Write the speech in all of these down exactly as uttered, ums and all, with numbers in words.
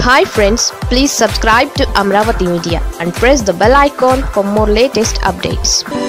Hi friends, please subscribe to Amaravathi Media and press the bell icon for more latest updates.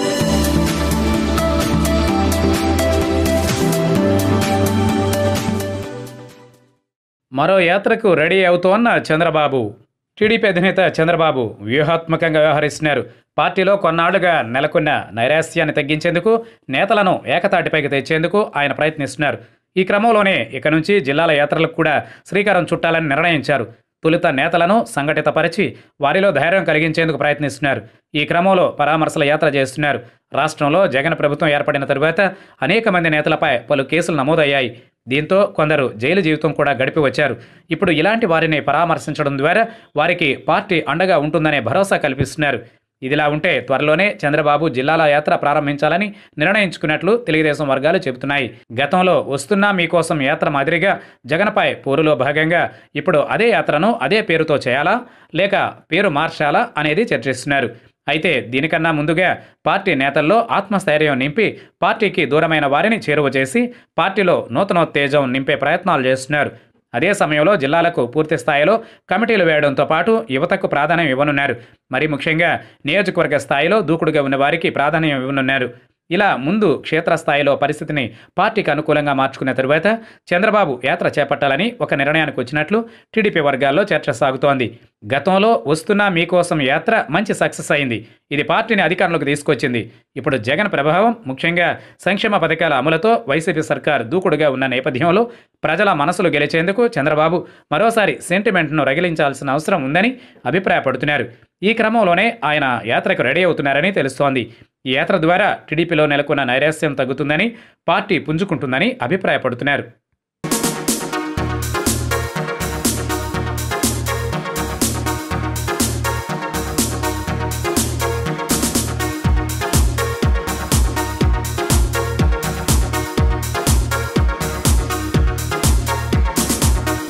మరో యాత్రకు ready అవుతోన్న Chandrababu. TDP అధినేత చంద్రబాబు వ్యూహాత్మకంగా వ్యవహరిస్తున్నారు. పార్టీలో కొన్నాళ్లుగా నెలకొన్న నైరాశ్యాన్ని తగ్గించేందుకు, నేతలను ఏకతాటిపైకి తెచ్చేందుకు ఆయన ప్రయత్నిస్తున్నారు. ఈ క్రమంలోనే ఇక నుంచి జిల్లాల యాత్రలకు కూడా శ్రీకారం చుట్టాలని నిర్ణయించారు. తొలుత నేతలను సంఘటితపరిచి వారిలో ధైర్యం కలిగించేందుకు ప్రయత్నిస్తున్నారు. ఈ క్రమంలో పరామర్శల యాత్ర చేస్తున్నారు. రాష్ట్రంలో జగన్ ప్రభుత్వం ఏర్పడిన తరువాత అనేక మంది నేతలపై పలు కేసులు నమోదయ్యాయి. దీంతో కొందరు జైలు జీవితం కూడా గడిపి వచ్చారు. ఇప్పుడు ఇలాంటి వారిని పరామర్శించడం ద్వారా వారికి పార్టీ అండగా ఉంటుందనే భరోసా కల్పిస్తున్నారు. ఇదిలా ఉంటే త్వరలోనే చంద్రబాబు జిల్లాల యాత్ర ప్రారంభించాలని నిర్ణయించుకున్నట్లు తెలుగుదేశం వర్గాలు చెబుతున్నాయి. గతంలో వస్తున్నా మీకోసం యాత్ర మాదిరిగా జగన్పై పోరులో భాగంగా ఇప్పుడు అదే యాత్రను అదే పేరుతో చేయాలా లేక పేరు మార్చాలా అనేది చర్చిస్తున్నారు. అయితే దీనికన్నా ముందుగా పార్టీ నేతల్లో ఆత్మస్థైర్యం నింపి పార్టీకి దూరమైన వారిని చేరువ చేసి పార్టీలో నూతనోత్తేజం నింపే ప్రయత్నాలు చేస్తున్నారు. అదే సమయంలో జిల్లాలకు పూర్తి స్థాయిలో కమిటీలు వేయడంతో పాటు యువతకు ప్రాధాన్యం ఇవ్వనున్నారు. మరి ముఖ్యంగా నియోజకవర్గ స్థాయిలో దూకుడుగా ఉన్న వారికి ప్రాధాన్యం ఇవ్వనున్నారు. ఇలా ముందు క్షేత్రస్థాయిలో పరిస్థితిని పార్టీకి అనుకూలంగా మార్చుకున్న తరువాత చంద్రబాబు యాత్ర చేపట్టాలని ఒక నిర్ణయానికి వచ్చినట్లు టీడీపీ వర్గాల్లో చర్చ సాగుతోంది. గతంలో వస్తున్నా మీకోసం యాత్ర మంచి సక్సెస్ అయింది. ఇది పార్టీని అధికారంలోకి తీసుకొచ్చింది. ఇప్పుడు జగన్ ప్రభావం, ముఖ్యంగా సంక్షేమ పథకాల అమలుతో వైసీపీ సర్కార్ దూకుడుగా ఉన్న నేపథ్యంలో ప్రజల మనసులు గెలిచేందుకు చంద్రబాబు మరోసారి సెంటిమెంట్ను రగిలించాల్సిన అవసరం ఉందని అభిప్రాయపడుతున్నారు. ఈ క్రమంలోనే ఆయన యాత్రకు రెడీ అవుతున్నారని తెలుస్తోంది. ఈ యాత్ర ద్వారా టీడీపీలో నెలకొన్న నైరాశ్యం తగ్గుతుందని, పార్టీ పుంజుకుంటుందని అభిప్రాయపడుతున్నారు.